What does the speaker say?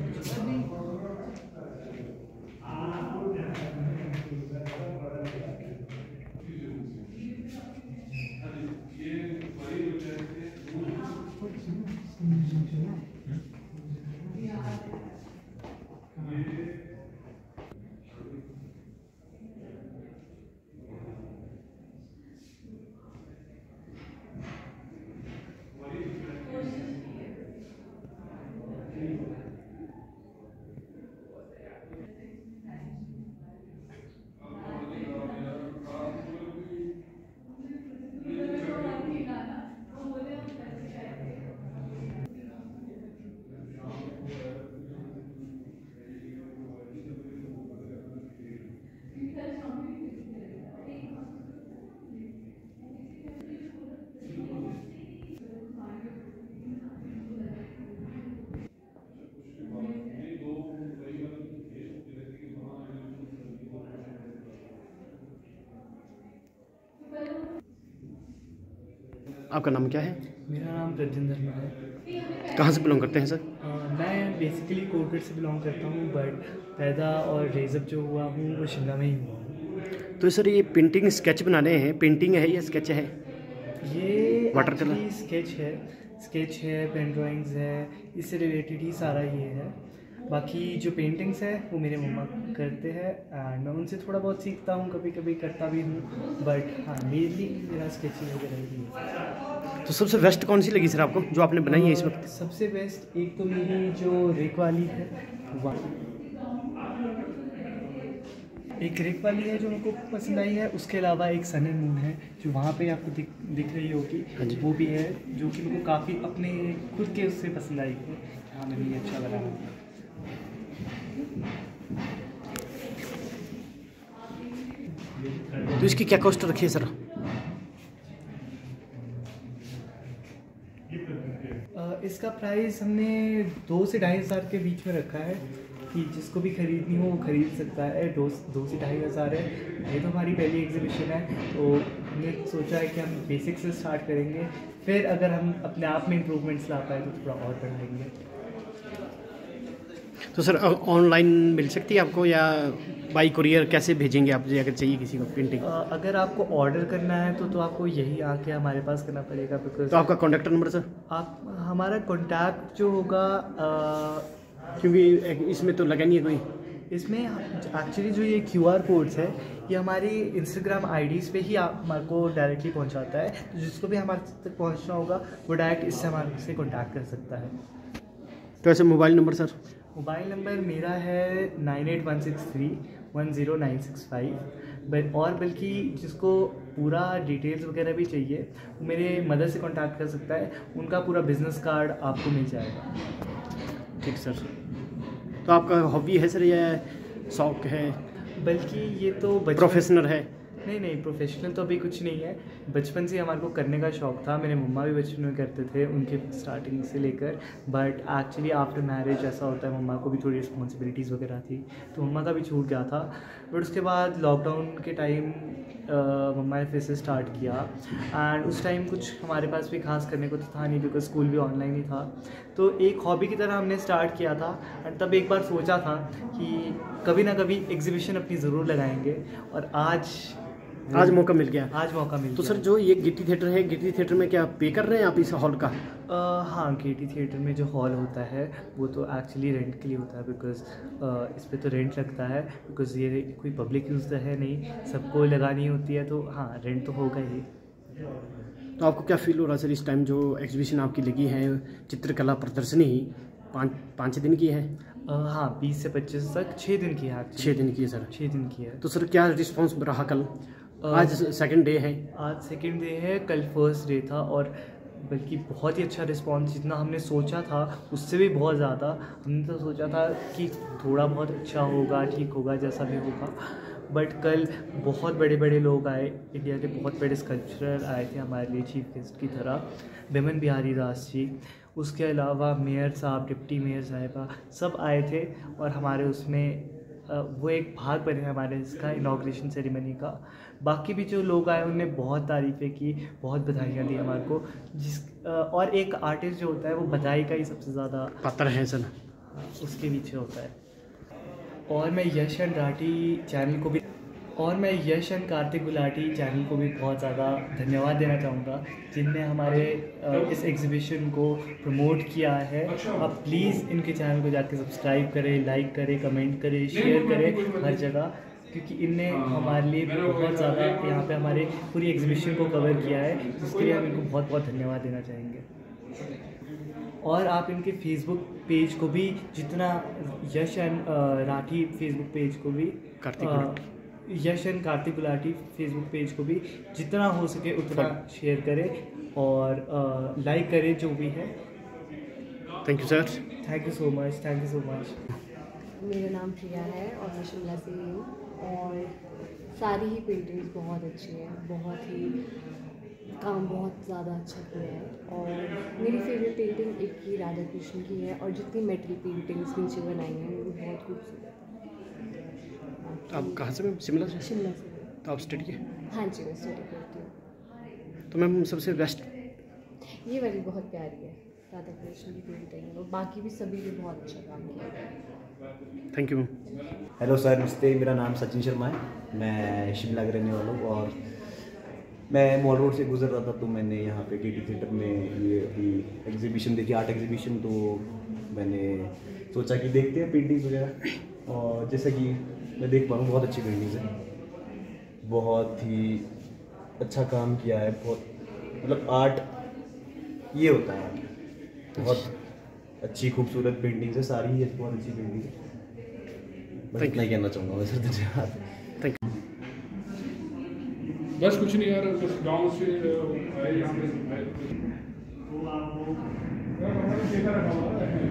आपका नाम क्या है? मेरा नाम प्रद्युम्न है। कहाँ से बिलोंग करते हैं सर? मैं बेसिकली कोलकाता से बिलोंग करता हूँ, बट पैदा और रेजअप जो हुआ हूँ वो शिमला में ही हुआ हूँ। तो सर ये पेंटिंग स्केच बनाने हैं, पेंटिंग है या स्केच है? ये वाटर कलर स्केच है, पेन ड्राइंग्स है, इससे रिलेटेड ही सारा ये है। बाकी जो पेंटिंग्स है वो मेरे मम्मा करते हैं एंड मैं उनसे थोड़ा बहुत सीखता हूँ, कभी कभी करता भी हूँ, बट हाँ मेनली मेरा स्केचिंग वगैरह ही है। तो सबसे बेस्ट कौन सी लगी सर आपको जो आपने बनाई है इस वक्त? सबसे बेस्ट एक तो मेरी जो रेक वाली है, एक रेक वाली है जो हमको पसंद आई है। उसके अलावा एक सन एंड मून है जो वहाँ पे आपको दिख रही होगी, वो भी है जो कि मेरे को काफ़ी अपने खुद के उससे पसंद आई है। हाँ मैंने ये अच्छा लगा। तो इसकी क्या कॉस्ट रखी है सर? इसका प्राइस हमने 2 से 2.5 हज़ार के बीच में रखा है कि जिसको भी खरीदनी हो वो खरीद सकता है। 2 से 2.5 हज़ार है। ये तो हमारी पहली एग्जीबिशन है, तो हमने सोचा है कि हम बेसिक से स्टार्ट करेंगे, फिर अगर हम अपने आप में इम्प्रूवमेंट्स ला पाए तो थोड़ा और बढ़ाएंगे। तो सर ऑनलाइन मिल सकती है आपको या बाई कुरियर कैसे भेजेंगे आप अगर चाहिए किसी को पेंटिंग? अगर आपको ऑर्डर करना है तो आपको यही आके हमारे पास करना पड़ेगा। बिकॉज तो आपका कॉन्टैक्ट नंबर सर? आप हमारा कॉन्टैक्ट जो होगा, क्योंकि इसमें तो लगा नहीं है कोई। इसमें एक्चुअली जो ये QR कोड्स है ये हमारी इंस्टाग्राम IDs पे ही हमारे को डायरेक्टली पहुंचाता है, तो जिसको भी हमारे तक पहुंचना होगा वो डायरेक्ट इससे हमारे से कॉन्टैक्ट कर सकता है। तो ऐसे mobile number sir? Mobile number मेरा है 9816310965। और बल्कि जिसको पूरा डिटेल्स वगैरह भी चाहिए वो मेरे मदर से कांटेक्ट कर सकता है, उनका पूरा बिजनेस कार्ड आपको मिल जाएगा। ठीक सर। तो आपका हॉबी है सर या शौक है? बल्कि ये तो प्रोफेशनल है? नहीं, प्रोफेशनल तो अभी कुछ नहीं है। बचपन से हमारे को करने का शौक़ था। मेरे मम्मा भी बचपन में करते थे, उनके स्टार्टिंग से लेकर, बट एक्चुअली आफ्टर मैरिज ऐसा होता है, मम्मा को भी थोड़ी रिस्पॉन्सिबिलिटीज़ वगैरह थी तो मम्मा का भी छूट गया था। बट उसके बाद लॉकडाउन के टाइम मम्मा ने फिर से स्टार्ट किया एंड उस टाइम कुछ हमारे पास भी खास करने को तो था नहीं, बिकॉज स्कूल भी ऑनलाइन ही था। तो एक हॉबी की तरह हमने स्टार्ट किया था एंड तब एक बार सोचा था कि कभी ना कभी एग्जीबिशन अपनी ज़रूर लगाएंगे, और आज मौका मिल गया। तो सर जो ये गिट्टी थिएटर है, गिट्टी थिएटर में क्या पे कर रहे हैं आप इस हॉल का? हाँ, गिट्टी थिएटर में जो हॉल होता है वो तो एक्चुअली रेंट के लिए होता है, बिकॉज इस पे तो रेंट लगता है, बिकॉज ये कोई पब्लिक यूज़ तो है नहीं, सबको लगानी होती है, तो हाँ रेंट तो होगा ही। तो आपको क्या फील हो रहा है सर इस टाइम जो एग्जीबिशन आपकी लगी है, चित्रकला प्रदर्शनी 5 दिन की है? हाँ 20 से 25 तक 6 दिन की है। 6 दिन की है सर? 6 दिन की है। तो सर क्या रिस्पॉन्स रहा कल? आज सेकंड डे है। आज सेकंड डे है, कल फर्स्ट डे था, और बल्कि बहुत ही अच्छा रिस्पॉन्स, जितना हमने सोचा था उससे भी बहुत ज़्यादा। हमने तो सोचा था कि थोड़ा बहुत अच्छा होगा, ठीक होगा, जैसा भी होगा, बट कल बहुत बड़े बड़े लोग आए, इंडिया के बहुत बड़े स्कल्पचरर आए थे हमारे लिए चीफ गेस्ट की तरह, बिमन बिहारी दास जी, उसके अलावा मेयर साहब, डिप्टी मेयर साहिबा, सब आए थे, और हमारे उसमें वो एक भाग बने हमारे इसका इनॉग्रेशन सेरेमनी का। बाकी भी जो लोग आए उन्होंने बहुत तारीफ़ें की, बहुत बधाइयाँ दी हमारे को, और एक आर्टिस्ट जो होता है वो बधाई का ही सबसे ज़्यादा पात्र है सर। उसके पीछे होता है। और मैं यश एंड राठी चैनल को भी यश एंड कार्तिक गुलाटी चैनल को भी बहुत ज़्यादा धन्यवाद देना चाहूँगा, जिनने हमारे इस एग्जीबिशन को प्रमोट किया है। आप प्लीज़ इनके चैनल को जाके सब्सक्राइब करें, लाइक करें, कमेंट करें, शेयर करें हर जगह, क्योंकि इनने हमारे लिए बहुत ज़्यादा यहाँ पे हमारे पूरी एग्जीबिशन को कवर किया है, जिसके लिए हम इनको बहुत बहुत धन्यवाद देना चाहेंगे। और आप इनके फेसबुक पेज को भी जितना Yash and Rathi Facebook page को भी Yash and Kartik Gulati Facebook page को भी जितना हो सके उतना शेयर करें और लाइक करें जो भी है। Thank you sir. Thank you so much, thank you so much. मेरा नाम प्रिया है और मैं शिमला से ही हूँ और सारी ही पेंटिंग्स बहुत अच्छी है, बहुत ही काम बहुत ज़्यादा अच्छा किया है। और मेरी फेवरेट पेंटिंग एक ही राधा कृष्ण की है और जितनी मेटल पेंटिंग्स नीचे बनाई हैं वो बहुत खूबसूरत है। आप कहाँ से मैम? शिमला से? शिमला से। तो आप स्टडी के? हाँ जी, मैं स्टडी करती हूँ। तो मैम सबसे बेस्ट ये वाली बहुत प्यारी है, राधा कृष्ण की पेंटिंग, और बाकी भी सभी ने बहुत अच्छा काम किया है। Thank you ma'am. Hello sir, नमस्ते। मेरा नाम सचिन शर्मा है, मैं शिमला का रहने वाला हूँ और मैं मॉल रोड से गुजर रहा था तो मैंने यहाँ पे केटी थिएटर में ये अभी एग्जीबिशन देखी, आर्ट एग्जीबिशन, तो मैंने सोचा कि देखते हैं पेंटिंग्स वगैरह। और जैसा कि मैं देख पा रहा हूँ बहुत अच्छी पेंटिंग्स है, बहुत ही अच्छा काम किया है। बहुत मतलब आर्ट ये होता है, बहुत अच्छी खूबसूरत पेंटिंग्स है, सारी ही बहुत अच्छी पेंटिंग है। बस इतना ही कहना चाहूँगा मैं सर, धन्यवाद। Thank you. बस कुछ नहीं यार, कुछ गाँव से आए यहाँ पे